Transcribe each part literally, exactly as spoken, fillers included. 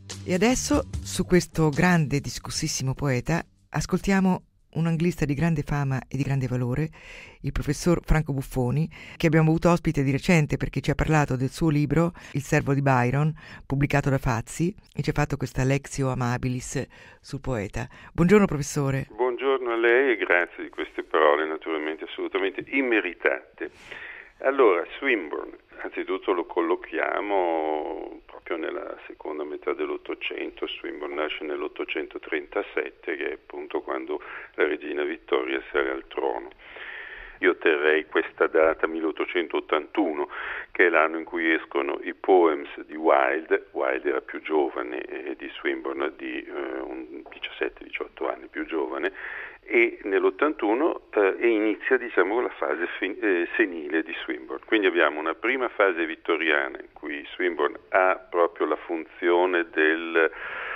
E adesso, su questo grande, discussissimo poeta, ascoltiamo un anglista di grande fama e di grande valore, il professor Franco Buffoni, che abbiamo avuto ospite di recente perché ci ha parlato del suo libro Il servo di Byron, pubblicato da Fazzi, e ci ha fatto questa Lectio Amabilis sul poeta. Buongiorno professore. Buongiorno a lei e grazie di queste parole naturalmente assolutamente immeritate. Allora, Swinburne, anzitutto lo collochiamo proprio nella seconda metà dell'Ottocento. Swinburne nasce nell'ottocentotrentasette, che è appunto quando la regina Vittoria sale al trono. Io terrei questa data milleottocentottantuno, che è l'anno in cui escono i poems di Wilde. Wilde era più giovane e di Swinburne di eh, diciassette diciotto anni più giovane, e nell'ottantuno eh, e inizia diciamo la fase fin- eh, senile di Swinburne. Quindi abbiamo una prima fase vittoriana in cui Swinburne ha proprio la funzione del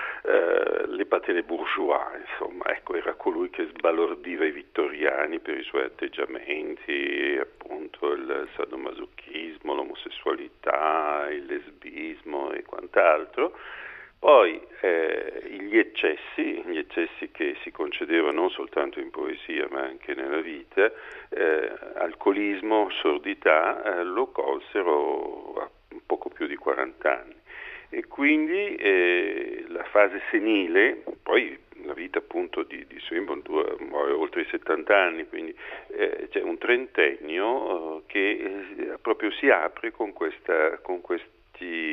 Uh, le patene bourgeois, insomma, ecco, era colui che sbalordiva i vittoriani per i suoi atteggiamenti, appunto il sadomasochismo, l'omosessualità, il lesbismo e quant'altro. Poi eh, gli eccessi, gli eccessi che si concedeva non soltanto in poesia ma anche nella vita, eh, alcolismo, sordità, eh, lo colsero a un poco più di quaranta anni. E quindi eh, la fase senile, poi la vita appunto di, di Swinburne dura oltre i settanta anni, quindi eh, c'è un trentennio eh, che eh, proprio si apre con, questa, con questi,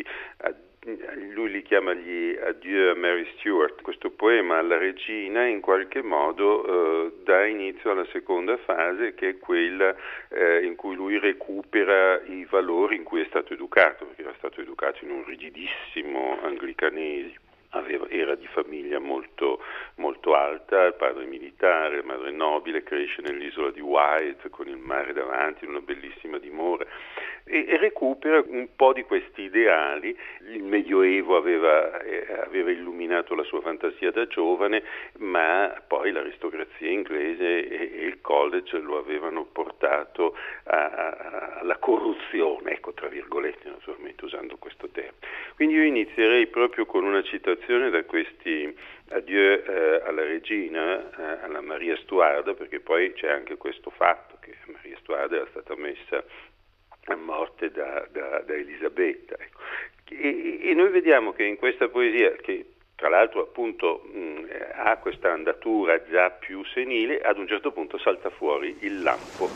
lui li chiama gli Adieu a Mary Stuart. Questo poema alla regina in qualche modo eh, dà inizio alla seconda fase, che è quella eh, in cui lui recupera i valori in cui è stato educato, perché era stato educato in un rigidissimo anglicanesimo. Aveva, era di famiglia molto, molto alta, il padre militare, la madre nobile, cresce nell'isola di Wight con il mare davanti, in una bellissima dimora, e, e recupera un po' di questi ideali. Il Medioevo aveva, eh, aveva illuminato la sua fantasia da giovane, ma poi l'aristocrazia inglese e, e il college lo avevano portato a, a, alla corruzione, ecco, tra virgolette, naturalmente usando questo termine. Quindi io inizierei proprio con una citazione da questi Adieu eh, alla regina, eh, alla Maria Stuarda, perché poi c'è anche questo fatto che Maria Stuarda era stata messa a morte da, da, da Elisabetta. Ecco. E, e noi vediamo che in questa poesia, che tra l'altro appunto mh, ha questa andatura già più senile, ad un certo punto salta fuori il lampo.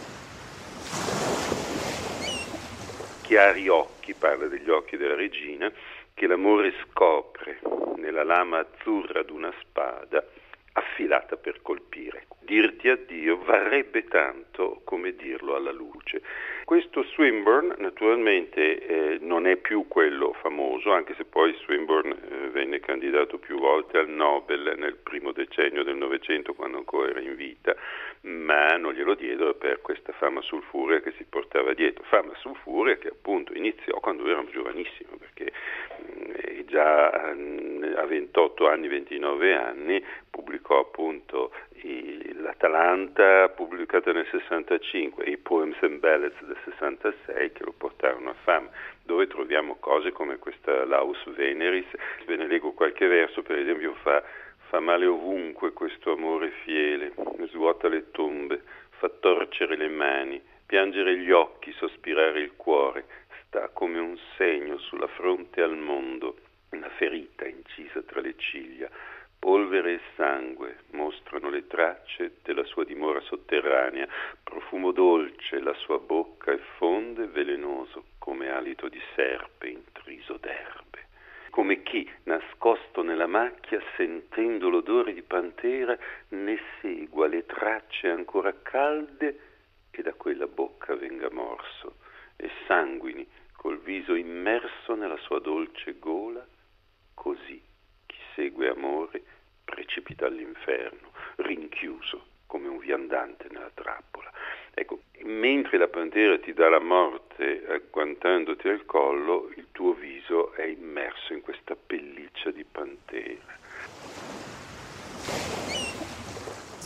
Chiari occhi, parla degli occhi della regina, che l'amore scopre nella lama azzurra d'una spada affilata per colpire. Dirti addio varrebbe tanto come dirlo alla luce. Questo Swinburne naturalmente eh, non è più quello famoso, anche se poi Swinburne eh, venne candidato più volte al Nobel nel primo decennio del Novecento, quando ancora era in vita, ma non glielo diedero per questa fama sulfurea che si portava dietro. Fama sulfurea che appunto iniziò quando era giovanissimo, perché mh, già a ventotto anni, ventinove anni, pubblicò appunto i, l'Atalanta, pubblicata nel sessantacinque, e i Poems and Ballads del sessantasei, che lo portarono a fama, dove troviamo cose come questa Laus Veneris. Ve ne leggo qualche verso, per esempio fa Fa male ovunque questo amore fiele, svuota le tombe, fa torcere le mani, piangere gli occhi, sospirare il cuore, sta come un segno sulla fronte al mondo, una ferita incisa tra le ciglia, polvere e sangue mostrano le tracce della sua dimora sotterranea, profumo dolce la sua bocca e fonde velenoso come alito di serpe intriso d'erbe. Come chi, nascosto nella macchia, sentendo l'odore di pantera, ne segua le tracce ancora calde e da quella bocca venga morso e sanguini col viso immerso nella sua dolce gola. Così chi segue amore precipita all'inferno, rinchiuso come un viandante nella trappola. Ecco, mentre la pantera ti dà la morte agguantandoti al collo, il tuo viso è immerso in questa pelliccia di pantera.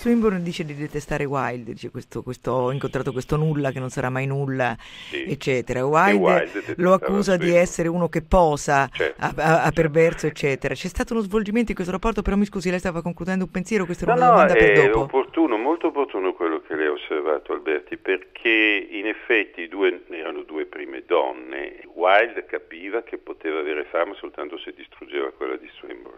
Swinburne dice di detestare Wilde, dice questo, questo, ho incontrato questo nulla che non sarà mai nulla, sì, eccetera. Wilde, Wilde lo accusa di essere uno che posa, certo, a, a, a perverso, eccetera. C'è stato uno svolgimento in questo rapporto, però mi scusi, lei stava concludendo un pensiero, questa era no, una domanda no, per è dopo. Opportuno, molto opportuno quello che lei ha osservato, Alberti, perché in effetti i due erano due prime donne. Wilde capiva che poteva avere fama soltanto se distruggeva quella di Swinburne.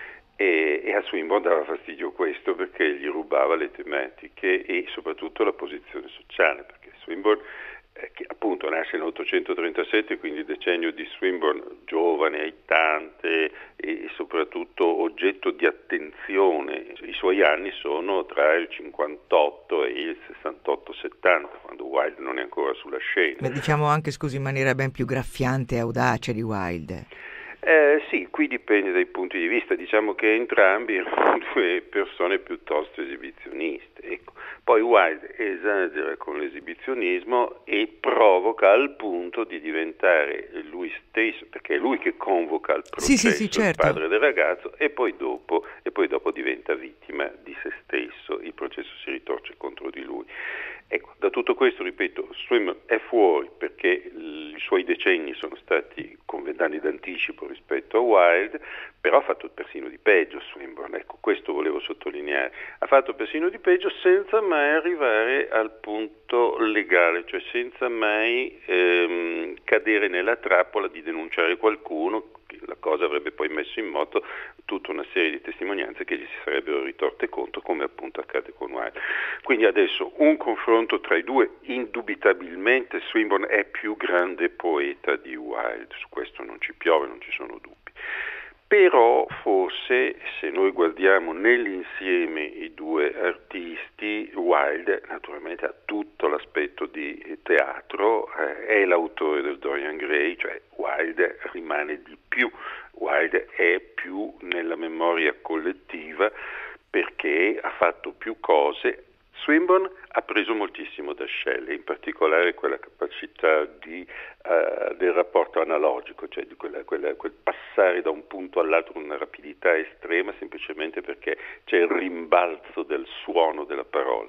E, e a Swinburne dava fastidio questo perché gli rubava le tematiche e soprattutto la posizione sociale, perché Swinburne, eh, che appunto nasce nell'ottocentotrentasette, quindi il decennio di Swinburne, giovane, aitante e soprattutto oggetto di attenzione. I suoi anni sono tra il cinquantotto e il sessantotto settanta, quando Wilde non è ancora sulla scena. Ma diciamo anche, scusi, in maniera ben più graffiante e audace di Wilde. Eh, sì, qui dipende dai punti di vista, diciamo che entrambi erano due persone piuttosto esibizioniste, ecco. Poi Wilde esagera con l'esibizionismo e provoca al punto di diventare lui stesso, perché è lui che convoca al processo, sì, sì, sì, certo, il padre del ragazzo, e poi dopo, e poi dopo diventa vittima di se stesso, il processo si ritorce contro di lui. Ecco, da tutto questo, ripeto, Swinburne è fuori perché i suoi decenni sono stati con vent'anni d'anticipo rispetto a Wilde, però ha fatto persino di peggio Swinburne, ecco, questo volevo sottolineare, ha fatto persino di peggio senza mai arrivare al punto legale, cioè senza mai ehm, cadere nella trappola di denunciare qualcuno. La cosa avrebbe poi messo in moto tutta una serie di testimonianze che gli si sarebbero ritorte contro, come appunto accade con Wilde. Quindi adesso un confronto tra i due, indubitabilmente Swinburne è più grande poeta di Wilde, su questo non ci piove, non ci sono dubbi. Però forse se noi guardiamo nell'insieme i due artisti, Wilde naturalmente ha tutto l'aspetto di teatro, eh, è l'autore del Dorian Gray, cioè Wilde rimane di più, Wilde è più nella memoria collettiva perché ha fatto più cose. Swinburne ha preso moltissimo da Shelley, in particolare quella capacità di, uh, del rapporto analogico, cioè di quella, quella, quel passare da un punto all'altro con una rapidità estrema semplicemente perché c'è il rimbalzo del suono della parola.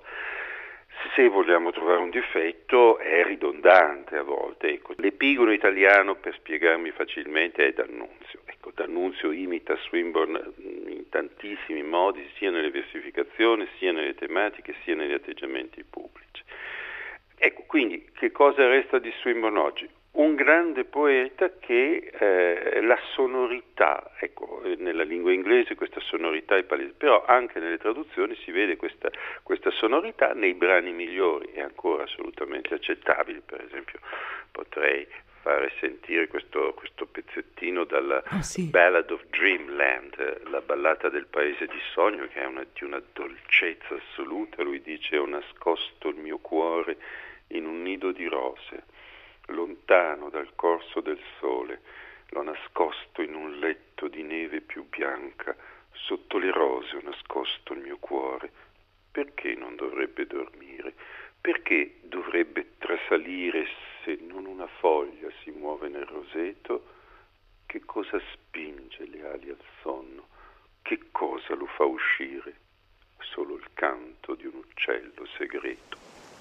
Se vogliamo trovare un difetto è ridondante a volte. Ecco, l'epigono italiano, per spiegarmi facilmente, è D'Annunzio. Ecco, D'Annunzio imita Swinburne in tantissimi modi, sia nelle versificazioni, sia nelle tematiche, sia negli atteggiamenti pubblici. Ecco, quindi che cosa resta di Swinburne oggi? Un grande poeta che eh, la sonorità, ecco, nella lingua inglese questa sonorità è palese, però anche nelle traduzioni si vede questa, questa sonorità nei brani migliori, è ancora assolutamente accettabile. Per esempio potrei fare sentire questo, questo pezzettino dalla oh, sì. Ballad of Dreamland, la ballata del paese di sogno, che è una, di una dolcezza assoluta. Lui dice: ho nascosto il mio cuore in un nido di rose, lontano dal corso del sole, l'ho nascosto in un letto di neve più bianca, sotto le rose ho nascosto il mio cuore. Perché non dovrebbe dormire? Perché dovrebbe trasalire se non una foglia si muove nel roseto? Che cosa spinge le ali al sonno? Che cosa lo fa uscire? Solo il canto di un uccello segreto.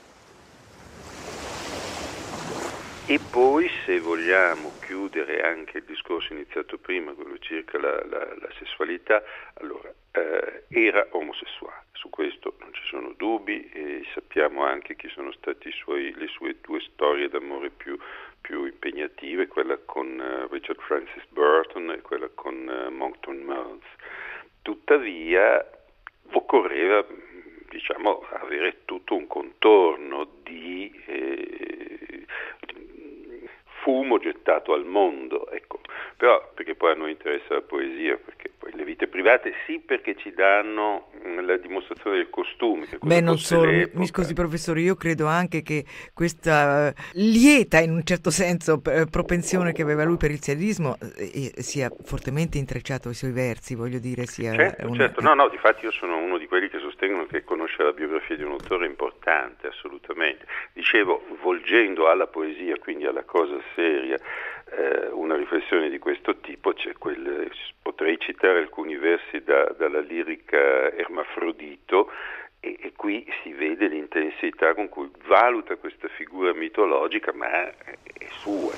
E poi, se vogliamo chiudere anche il discorso iniziato prima, quello circa la, la, la sessualità, allora eh, era omosessuale, su questo non ci sono dubbi, e sappiamo anche chi sono state le sue due storie d'amore più, più impegnative, quella con uh, Richard Francis Burton e quella con uh, Monckton Milnes. Tuttavia occorreva, diciamo, avere tutto un contorno di eh, fumo gettato al mondo, ecco. Però perché poi a noi interessa la poesia, perché poi le vite private sì, perché ci danno mh, la dimostrazione del costume. Che Beh, non solo, mi, mi scusi professore, io credo anche che questa uh, lieta in un certo senso p- propensione che aveva lui per il sadismo eh, sia fortemente intrecciato ai suoi versi, voglio dire, sia certo, una... certo. No, no, difatti io sono uno di quelli che sostengono che conoscere la biografia di un autore è importante, assolutamente. Dicevo, volgendo alla poesia, quindi alla cosa seria, eh, una riflessione di questo tipo, c'è quel, potrei citare alcuni versi da, dalla lirica Ermafrodito, E, e qui si vede l'intensità con cui valuta questa figura mitologica, ma è, è sua.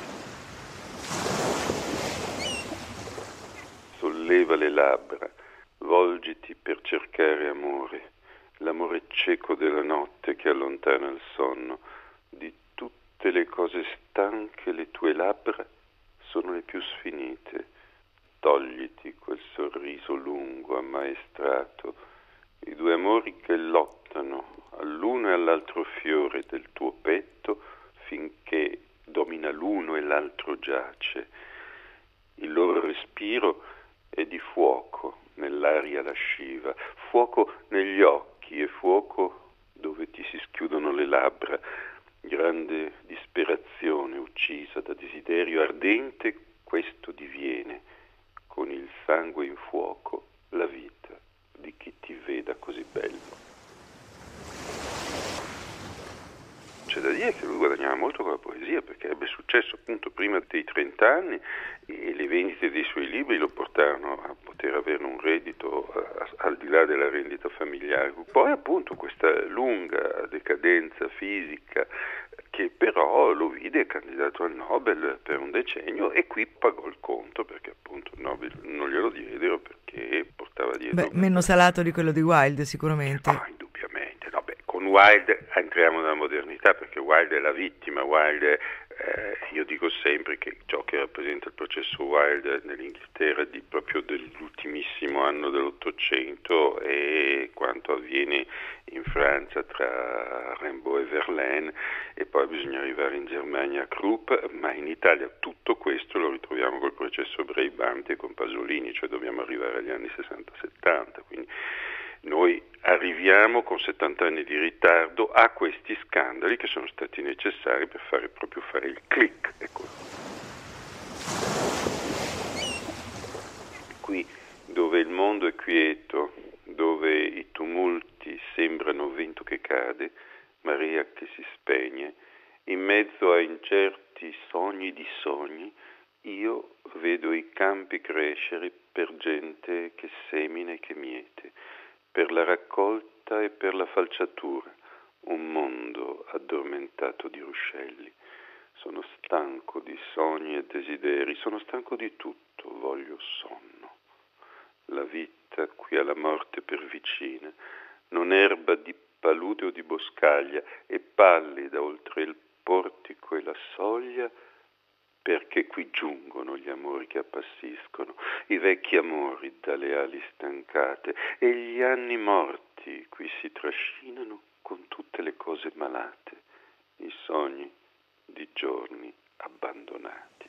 Solleva le labbra, volgiti per cercare amore, l'amore cieco della notte che allontana il sonno. Di tutte le cose stanche le tue labbra sono le più sfinite. Togliti quel sorriso lungo, ammaestrato, i due amori che lottano all'uno e all'altro fiore del tuo petto finché domina l'uno e l'altro giace. Il loro respiro è di fuoco nell'aria lasciva, fuoco negli occhi e fuoco dove ti si schiudono le labbra, grande disperazione uccisa da desiderio ardente, questo diviene con il sangue in fuoco la vita di chi ti veda così bello. C'è da dire che lui guadagnava molto con la poesia, perché ebbe successo appunto prima dei trenta anni e le vendite dei suoi libri lo portarono a poter avere un reddito a, a, al di là della rendita familiare. Poi appunto questa lunga decadenza fisica che però lo vide candidato al Nobel per un decennio, e qui pagò il conto, perché appunto il Nobel non glielo diedero perché portava dietro... Beh, meno salato di quello di Wilde sicuramente. Ah, indubbiamente. No, beh, con Wilde entriamo nella modernità, perché Wilde è la vittima. Wilde, eh, io dico sempre che ciò che rappresenta il processo Wilde nell'Inghilterra di proprio dell'ultimissimo anno dell'Ottocento è quanto avviene in Francia tra Rimbaud e Verlaine, e poi bisogna arrivare in Germania a Krupp, ma in Italia tutto questo lo ritroviamo col processo Braibanti e con Pasolini, cioè dobbiamo arrivare agli anni sessanta settanta, quindi noi arriviamo con settanta anni di ritardo a questi scandali che sono stati necessari per fare proprio fare il click. Ecco. Qui dove il mondo è quieto, dove i tumulti sembrano vento che cade, marea che si spegne, in mezzo a incerti sogni di sogni, io vedo i campi crescere per gente che semina e che miete, per la raccolta e per la falciatura, un mondo addormentato di ruscelli. Sono stanco di sogni e desideri, sono stanco di tutto, voglio sonno. La vita qui alla morte per vicina, non erba di palude o di boscaglia, e pallida oltre il portico e la soglia, perché qui giungono gli amori che appassiscono, i vecchi amori dalle ali stancate, e gli anni morti qui si trascinano con tutte le cose malate, i sogni di giorni abbandonati.